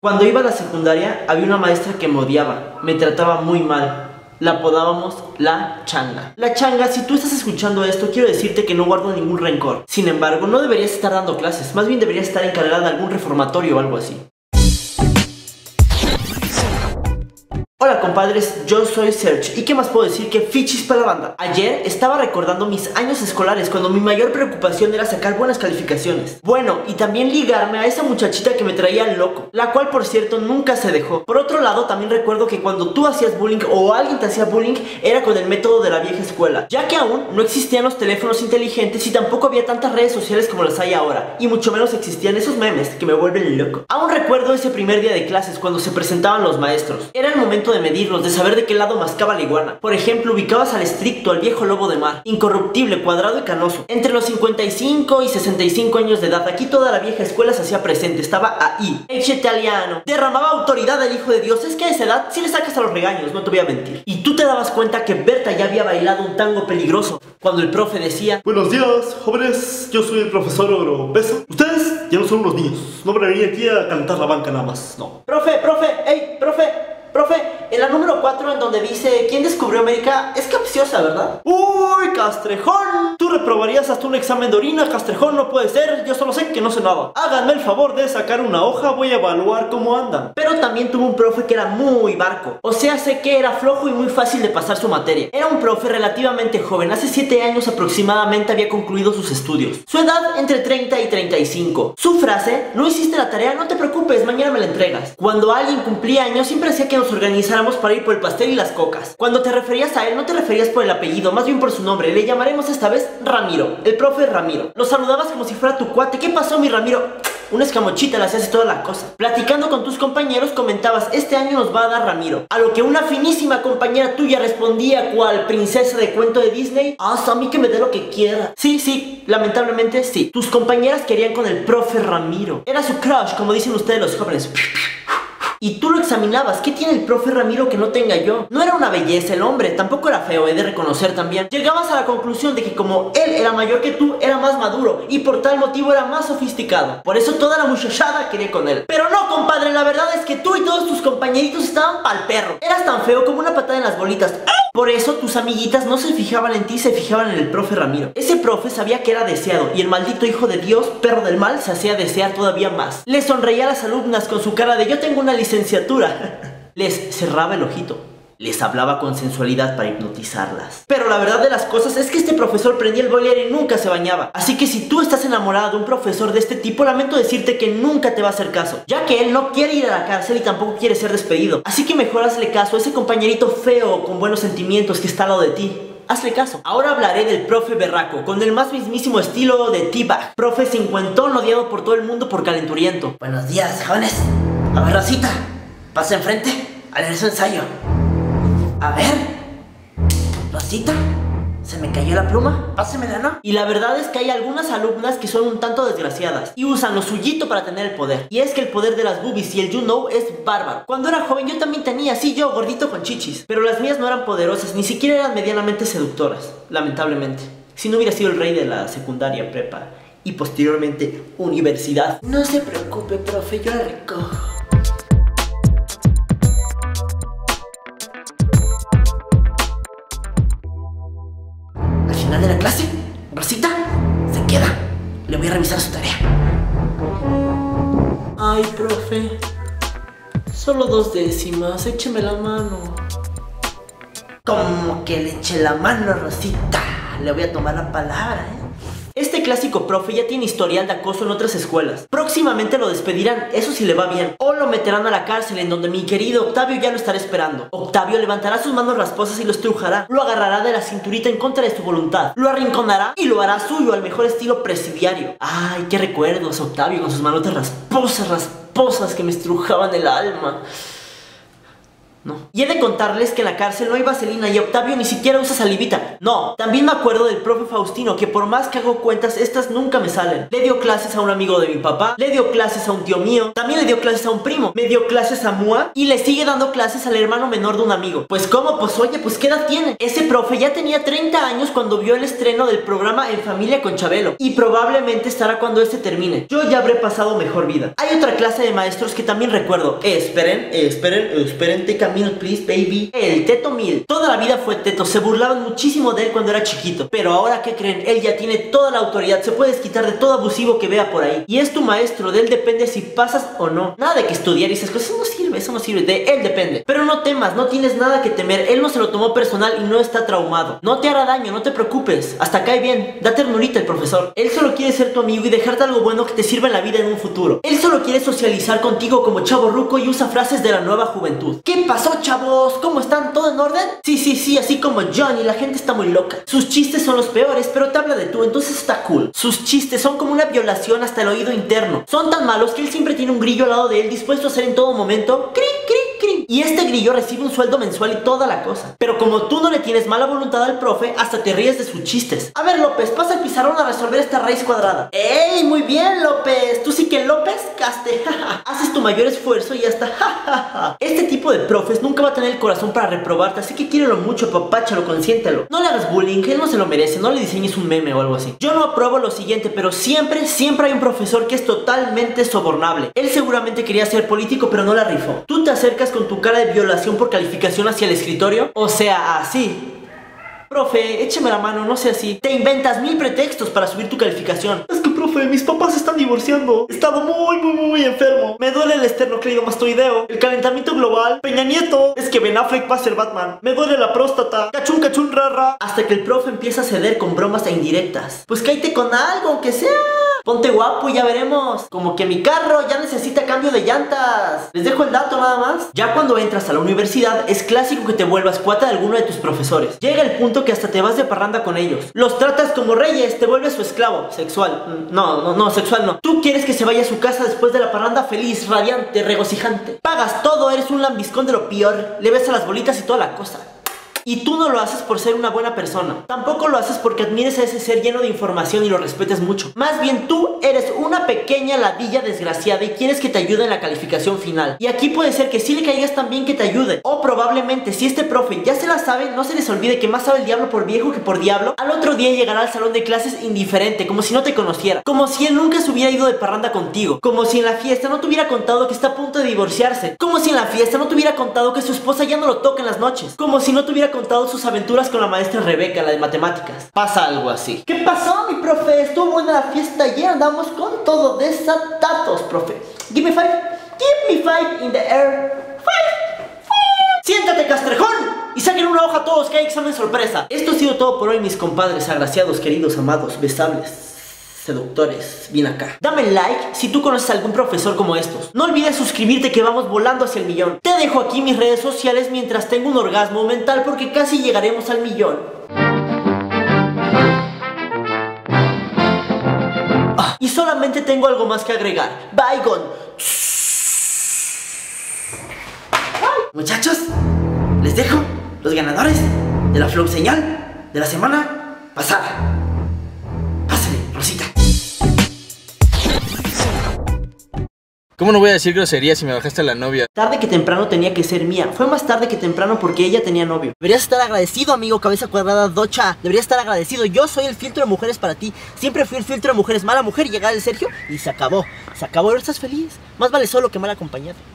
Cuando iba a la secundaria había una maestra que me odiaba, me trataba muy mal. La apodábamos La Changa. La Changa, si tú estás escuchando esto, quiero decirte que no guardo ningún rencor. Sin embargo, no deberías estar dando clases, más bien deberías estar encargada de algún reformatorio o algo así. Hola compadres, yo soy Serge. ¿Y qué más puedo decir que fichis para la banda? Ayer estaba recordando mis años escolares cuando mi mayor preocupación era sacar buenas calificaciones. Bueno, y también ligarme a esa muchachita que me traía loco, la cual por cierto nunca se dejó. Por otro lado, también recuerdo que cuando tú hacías bullying o alguien te hacía bullying era con el método de la vieja escuela, ya que aún no existían los teléfonos inteligentes y tampoco había tantas redes sociales como las hay ahora, y mucho menos existían esos memes que me vuelven loco. Aún recuerdo ese primer día de clases cuando se presentaban los maestros. Era el momento de medirlos, de saber de qué lado mascaba la iguana. Por ejemplo, ubicabas al estricto, al viejo lobo de mar, incorruptible, cuadrado y canoso, entre los 55 y 65 años de edad. Aquí toda la vieja escuela se hacía presente, estaba ahí. Ex italiano, derramaba autoridad al hijo de Dios. Es que a esa edad sí le sacas a los regaños, no te voy a mentir. Y tú te dabas cuenta que Berta ya había bailado un tango peligroso cuando el profe decía: buenos días, jóvenes, yo soy el profesor Oropesa. Ustedes ya no son unos niños, no van a venir aquí a cantar la banca nada más, no. Profe, hey, profe, en la número 4 en donde dice ¿quién descubrió América? Es capciosa, ¿verdad? ¡Uy, Castrejón! Tú reprobarías hasta un examen de orina, Castrejón, no puede ser. Yo solo sé que no sé nada. Háganme el favor de sacar una hoja, voy a evaluar cómo andan. Pero también tuvo un profe que era muy barco. O sea, sé que era flojo y muy fácil de pasar su materia. Era un profe relativamente joven, hace 7 años aproximadamente había concluido sus estudios. Su edad entre 30 y 35. Su frase: no hiciste la tarea, no te preocupes, mañana me la entregas. Cuando alguien cumplía años siempre hacía que nos organizáramos para ir por el pastel y las cocas. Cuando te referías a él no te referías por el apellido, más bien por su nombre. Le llamaremos esta vez Ramiro, el profe Ramiro. Lo saludabas como si fuera tu cuate. ¿Qué pasó, mi Ramiro? Una escamochita, le hacías toda la cosa. Platicando con tus compañeros comentabas: este año nos va a dar Ramiro. A lo que una finísima compañera tuya respondía cual princesa de cuento de Disney: ah, a mí que me dé lo que quiera. Sí, lamentablemente sí. Tus compañeras querían con el profe Ramiro. Era su crush, como dicen ustedes los jóvenes. Y tú lo examinabas. ¿Qué tiene el profe Ramiro que no tenga yo? No era una belleza el hombre, tampoco era feo, he de reconocer también. Llegabas a la conclusión de que como él era mayor que tú, era más maduro y por tal motivo era más sofisticado. Por eso toda la muchachada quería con él. Pero no, compadre, la verdad es que tú y todos tus compañeritos estaban pa'l perro. Eras tan feo como una patada en las bolitas. Por eso tus amiguitas no se fijaban en ti, se fijaban en el profe Ramiro. Ese profe sabía que era deseado y el maldito hijo de Dios, perro del mal, se hacía desear todavía más. Le sonreía a las alumnas con su cara de yo tengo una licenciatura. Les cerraba el ojito. Les hablaba con sensualidad para hipnotizarlas. Pero la verdad de las cosas es que este profesor prendía el boiler y nunca se bañaba. Así que si tú estás enamorada de un profesor de este tipo, lamento decirte que nunca te va a hacer caso, ya que él no quiere ir a la cárcel y tampoco quiere ser despedido. Así que mejor hazle caso a ese compañerito feo con buenos sentimientos que está al lado de ti. Hazle caso. Ahora hablaré del profe berraco, con el más mismísimo estilo de T-Bag. Profe cincuentón odiado por todo el mundo por calenturiento. Buenos días, jóvenes. A ver, Rosita, pasa enfrente a leer su ensayo. A ver, Rosita, ¿se me cayó la pluma? Pásemela, ¿no? Y la verdad es que hay algunas alumnas que son un tanto desgraciadas y usan lo suyito para tener el poder. Y es que el poder de las boobies y el you know es bárbaro. Cuando era joven yo también tenía, sí, yo, gordito con chichis. Pero las mías no eran poderosas, ni siquiera eran medianamente seductoras, lamentablemente. Si no hubiera sido el rey de la secundaria, prepa y posteriormente universidad. No se preocupe, profe, yo la recojo. De la clase, Rosita se queda. Le voy a revisar su tarea. Ay, profe, solo 2 décimas, écheme la mano. Como que le eche la mano, Rosita. Le voy a tomar la palabra, Este clásico profe ya tiene historial de acoso en otras escuelas. Próximamente lo despedirán, eso sí le va bien. O lo meterán a la cárcel, en donde mi querido Octavio ya lo estará esperando. Octavio levantará sus manos rasposas y lo estrujará. Lo agarrará de la cinturita en contra de su voluntad. Lo arrinconará y lo hará suyo al mejor estilo presidiario. Ay, qué recuerdos, Octavio con sus manotas rasposas que me estrujaban el alma. no. Y he de contarles que en la cárcel no hay vaselina y Octavio ni siquiera usa salivita. No. También me acuerdo del profe Faustino, que por más que hago cuentas, estas nunca me salen. Le dio clases a un amigo de mi papá, le dio clases a un tío mío, también le dio clases a un primo, me dio clases a Mua y le sigue dando clases al hermano menor de un amigo. Pues ¿cómo? Pues oye, pues ¿qué edad tiene? Ese profe ya tenía 30 años cuando vio el estreno del programa En Familia con Chabelo, y probablemente estará cuando este termine. Yo ya habré pasado mejor vida. Hay otra clase de maestros que también recuerdo. Esperen, take a minute please, baby. El Teto Mil. Toda la vida fue teto, se burlaban muchísimo de él cuando era chiquito, pero ahora ¿qué creen? Él ya tiene toda la autoridad, se puede desquitar de todo abusivo que vea por ahí. Y es tu maestro, de él depende si pasas o no. Nada de que estudiar y esas cosas, eso no sirve, de él depende. Pero no temas, no tienes nada que temer, él no se lo tomó personal y no está traumado. No te hará daño, no te preocupes, hasta cae bien, da ternurita el profesor. Él solo quiere ser tu amigo y dejarte algo bueno que te sirva en la vida en un futuro. Él solo quiere socializar contigo como chavo ruco y usa frases de la nueva juventud. ¿Qué pasó, chavos? ¿Cómo están? ¿Todo en orden? Sí, así como Johnny, la gente está muy loca. Sus chistes son los peores, pero te habla de tú, entonces está cool. Sus chistes son como una violación hasta el oído interno. Son tan malos que él siempre tiene un grillo al lado de él dispuesto a hacer en todo momento crin, crin, crin. Y este grillo recibe un sueldo mensual y toda la cosa. Pero como tú no le tienes mala voluntad al profe, hasta te ríes de sus chistes. A ver, López, pasa el pizarrón a resolver esta raíz cuadrada. ¡Ey! Muy bien, López. Tú sí que López, caste. Haces tu mayor esfuerzo y hasta Este tipo de profes nunca va a tener el corazón para reprobarte, así que quiérelo mucho, papáchalo, consiéntelo. No le hagas bullying, él no se lo merece, no le diseñes un meme o algo así. Yo no apruebo lo siguiente, pero siempre hay un profesor que es totalmente sobornable. Él seguramente quería ser político, pero no la rifó. Tú te acercas con tu cara de violación por calificación hacia el escritorio, o sea, así. Profe, écheme la mano, no sea así. Te inventas 1000 pretextos para subir tu calificación. Es que, profe, mis papás se están divorciando. He estado muy enfermo. Me duele el esternocleidomastoideo, el calentamiento global, Peña Nieto. Es que Ben Affleck va a ser Batman. Me duele la próstata. Cachún, rara. Hasta que el profe empieza a ceder con bromas e indirectas. Pues cállate con algo, aunque sea. Ponte guapo y ya veremos. Como que mi carro ya necesita cambio de llantas. Les dejo el dato nada más. Ya cuando entras a la universidad es clásico que te vuelvas cuata de alguno de tus profesores. Llega el punto que hasta te vas de parranda con ellos. Los tratas como reyes, te vuelves su esclavo. Sexual. No, sexual no. Tú quieres que se vaya a su casa después de la parranda feliz, radiante, regocijante. Pagas todo, eres un lambiscón de lo peor. Le besas las bolitas y toda la cosa. Y tú no lo haces por ser una buena persona. Tampoco lo haces porque admires a ese ser lleno de información y lo respetes mucho. Más bien tú eres una pequeña ladilla desgraciada y quieres que te ayude en la calificación final. Y aquí puede ser que sí le caigas tan bien que te ayude. O probablemente si este profe ya se la sabe, no se les olvide que más sabe el diablo por viejo que por diablo. Al otro día llegará al salón de clases indiferente, como si no te conociera. Como si él nunca se hubiera ido de parranda contigo. Como si en la fiesta no te hubiera contado que está a punto de divorciarse. Como si en la fiesta no te hubiera contado que su esposa ya no lo toca en las noches. Como si no te hubiera contado sus aventuras con la maestra Rebeca, la de matemáticas. Pasa algo así. ¿Qué pasó, mi profe? Estuvo buena la fiesta ayer, andamos con todo desatados, profe. Give me 5 in the air. 5. Siéntate, castrejón, y saquen una hoja todos que hay examen sorpresa. Esto ha sido todo por hoy, mis compadres, agraciados, queridos, amados, besables, seductores, bien acá. Dame like si tú conoces a algún profesor como estos. No olvides suscribirte que vamos volando hacia el millón. Te dejo aquí mis redes sociales mientras tengo un orgasmo mental porque casi llegaremos al millón. Y solamente tengo algo más que agregar. Bygone. Muchachos, les dejo los ganadores de la Flow Señal de la semana pasada. Pásale, Rosita. ¿Cómo no voy a decir grosería si me bajaste a la novia? Tarde que temprano tenía que ser mía. Fue más tarde que temprano porque ella tenía novio. Deberías estar agradecido, amigo cabeza cuadrada docha. Deberías estar agradecido. Yo soy el filtro de mujeres para ti. Siempre fui el filtro de mujeres. Mala mujer, llegaba el Sergio y se acabó. Se acabó, ahora estás feliz. Más vale solo que mal acompañado.